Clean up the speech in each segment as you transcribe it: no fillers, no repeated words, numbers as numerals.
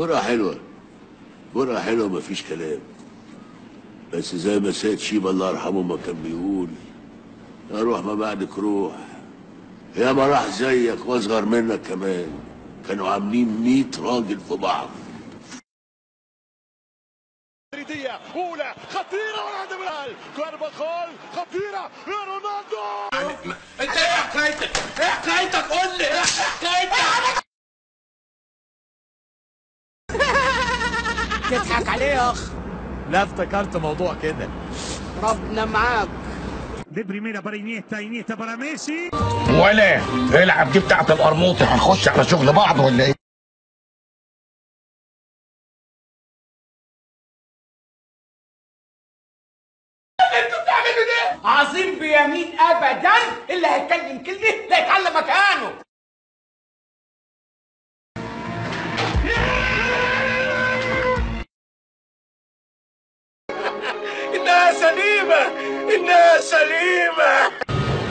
جرعة حلوة، جرعة حلوة مفيش كلام. بس زي ما سيد شيبة الله يرحمه ما كان بيقول، روح ما بعدك روح. يا ما راح زيك واصغر منك كمان كانوا عاملين 100 راجل في بعض. اولى خطيره ورا بلال كارفاخال خطيره يا رونالدو. انت ايه حكايتك؟ ايه حكايتك؟ قول لي ايه حكايتك؟ تضحك عليه يا اخ؟ لا افتكرت موضوع كده. ربنا معاك. دي بريميرا بارا انيستا بارا ميسي. ولا العب دي بتاعت القرموطي، هنخش على شغل بعض ولا ايه؟ انتوا بتعملوا ده؟ عظيم بيمين ابدا، اللي هيتكلم كلمه لا يتعلم مكانه. انها سليمه، انها سليمه.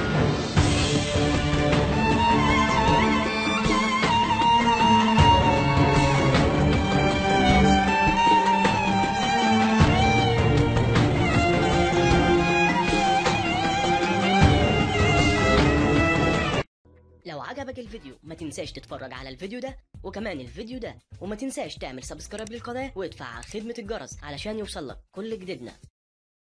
لو عجبك الفيديو ما تنساش تتفرج على الفيديو ده وكمان الفيديو ده، وما تنساش تعمل سبسكرايب للقناة وادفع على خدمة الجرس علشان يوصلك كل جديدنا.